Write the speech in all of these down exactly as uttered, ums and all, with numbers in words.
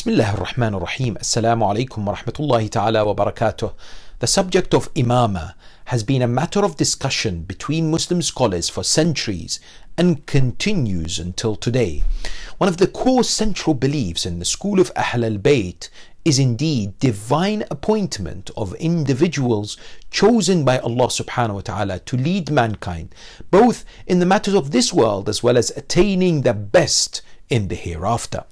Bismillah ar-Rahman ar-Rahim. Assalamu alaikum wa rahmatullahi ta'ala wa barakatuh. The subject of imama has been a matter of discussion between Muslim scholars for centuries and continues until today. One of the core central beliefs in the school of Ahl al-Bayt is indeed divine appointment of individuals chosen by Allah subhanahu wa ta'ala to lead mankind, both in the matters of this world as well as attaining the best in the hereafter.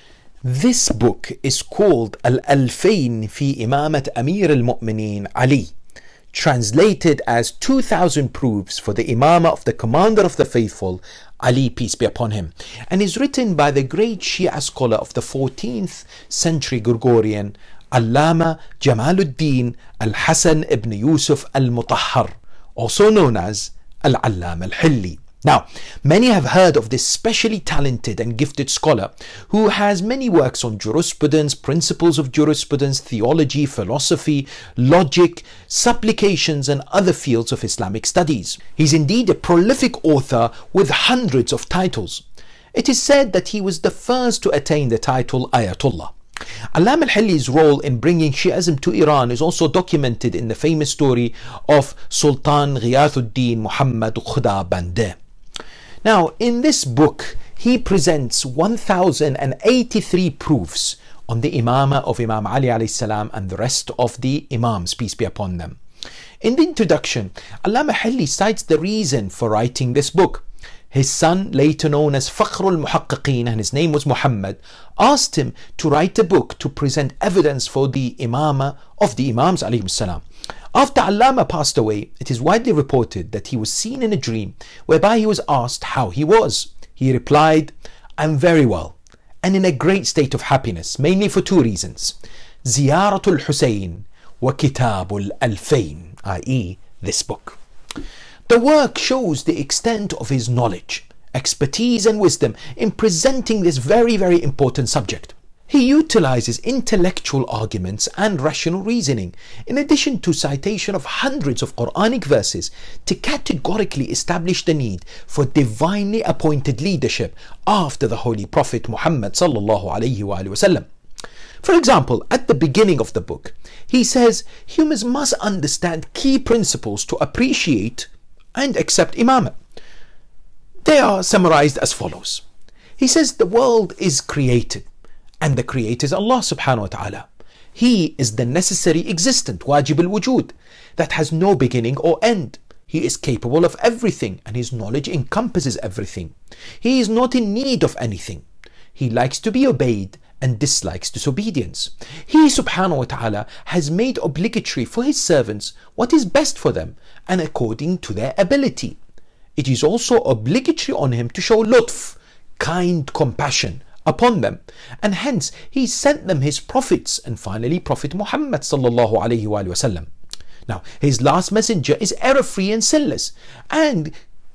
This book is called Al-Alfayn fi Imamat Amir al-Mu'mineen Ali, translated as two thousand proofs for the imamah of the commander of the faithful, Ali, peace be upon him, and is written by the great Shia scholar of the fourteenth century Gregorian, Allama Jamaluddin al-Hasan ibn Yusuf al-Mutahhar, also known as Al-Allama al-Hilli. Now, many have heard of this specially talented and gifted scholar who has many works on jurisprudence, principles of jurisprudence, theology, philosophy, logic, supplications and other fields of Islamic studies. He's indeed a prolific author with hundreds of titles. It is said that he was the first to attain the title Ayatollah. Allama al-Hilli's role in bringing Shi'ism to Iran is also documented in the famous story of Sultan Ghiyath-ud-Din Muhammad Khuda Bandeh. Now, in this book, he presents one thousand eighty-three proofs on the imamah of Imam Ali alayhi salam and the rest of the imams, peace be upon them. In the introduction, Allama Hilli cites the reason for writing this book. His son, later known as Fakhrul Muhaqqiqeen, and his name was Muhammad, asked him to write a book to present evidence for the imamah of the imams alayhim salam. After Allama passed away, it is widely reported that he was seen in a dream whereby he was asked how he was. He replied, "I'm very well and in a great state of happiness, mainly for two reasons: Ziyaratul Hussein wa Kitabul Alfayn," that is this book. The work shows the extent of his knowledge, expertise and wisdom in presenting this very, very important subject. He utilizes intellectual arguments and rational reasoning, in addition to citation of hundreds of Quranic verses, to categorically establish the need for divinely appointed leadership after the Holy Prophet Muhammad sallallahu alaihi wasallam. For example, at the beginning of the book, he says humans must understand key principles to appreciate and accept imamah. They are summarized as follows. He says the world is created, and the creator is Allah subhanahu wa ta'ala. He is the necessary existent, wajib al-wujud, that has no beginning or end. He is capable of everything and his knowledge encompasses everything. He is not in need of anything. He likes to be obeyed and dislikes disobedience. He subhanahu wa ta'ala has made obligatory for his servants what is best for them and according to their ability. It is also obligatory on him to show lutf, kind compassion, upon them, and hence he sent them his prophets, and finally Prophet Muhammad sallallahu alaihi wasallam. Now, his last messenger is error-free and sinless, and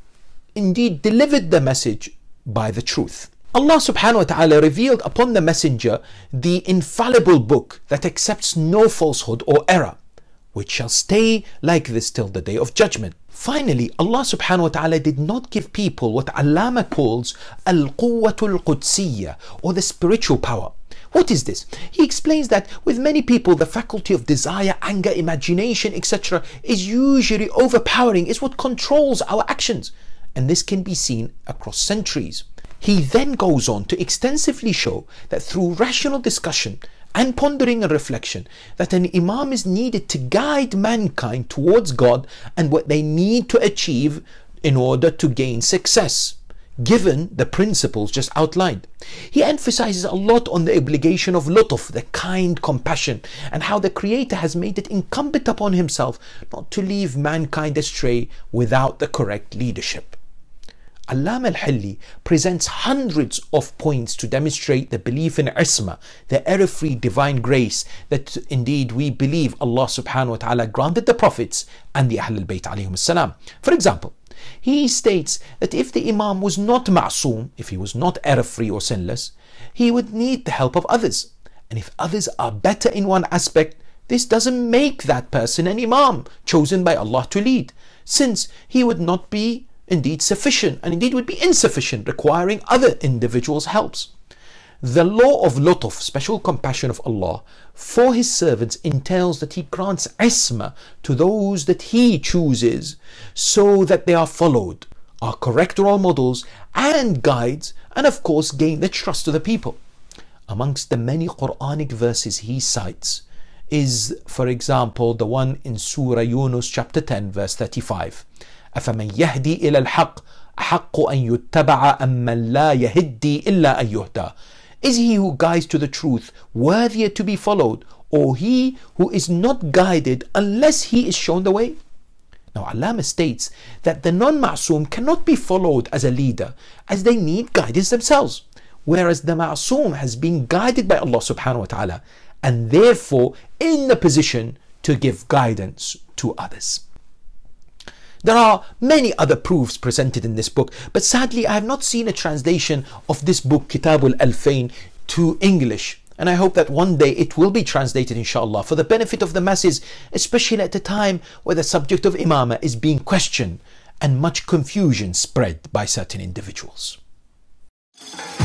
indeed delivered the message by the truth. Allah subhanahu wa ta'ala revealed upon the messenger the infallible book that accepts no falsehood or error, which shall stay like this till the day of judgment. Finally, Allah subhanahu wa ta'ala did not give people what Allama calls al-quwwatul qudsiyya, or the spiritual power. What is this? He explains that with many people the faculty of desire, anger, imagination, et cetera is usually overpowering, is what controls our actions, and this can be seen across centuries. He then goes on to extensively show that through rational discussion and pondering and reflection, that an imam is needed to guide mankind towards God and what they need to achieve in order to gain success, given the principles just outlined. He emphasizes a lot on the obligation of lutf, the kind compassion, and how the Creator has made it incumbent upon himself not to leave mankind astray without the correct leadership. Allama al-Hilli presents hundreds of points to demonstrate the belief in Isma, the error-free divine grace that indeed we believe Allah subhanahu wa ta'ala granted the prophets and the Ahl al-Bayt alayhim salam. For example, he states that if the Imam was not ma'soom, if he was not error-free or sinless, he would need the help of others. And if others are better in one aspect, this doesn't make that person an Imam chosen by Allah to lead, since he would not be indeed sufficient and indeed would be insufficient, requiring other individuals' helps. The law of lutf, special compassion of Allah, for His servants entails that He grants isma to those that He chooses so that they are followed, are correct role models and guides, and of course gain the trust of the people. Amongst the many Quranic verses He cites is, for example, the one in Surah Yunus chapter ten verse thirty-five. أَفَمَنْ يَهْدِي إِلَى الْحَقِّ أَحَقُّ أَنْ يُتَّبَعَ أَمَّنْ لَا يَهِدِّي إِلَّا أَنْ يُهْدَى. Is he who guides to the truth worthier to be followed, or he who is not guided unless he is shown the way? Now Allama states that the non-ma'soom cannot be followed as a leader, as they need guidance themselves, whereas the ma'soom has been guided by Allah subhanahu wa ta'ala and therefore in the position to give guidance to others. There are many other proofs presented in this book, but sadly I have not seen a translation of this book Kitab al-Alfayn to English, and I hope that one day it will be translated inshallah for the benefit of the masses, especially at a time where the subject of imamah is being questioned and much confusion spread by certain individuals.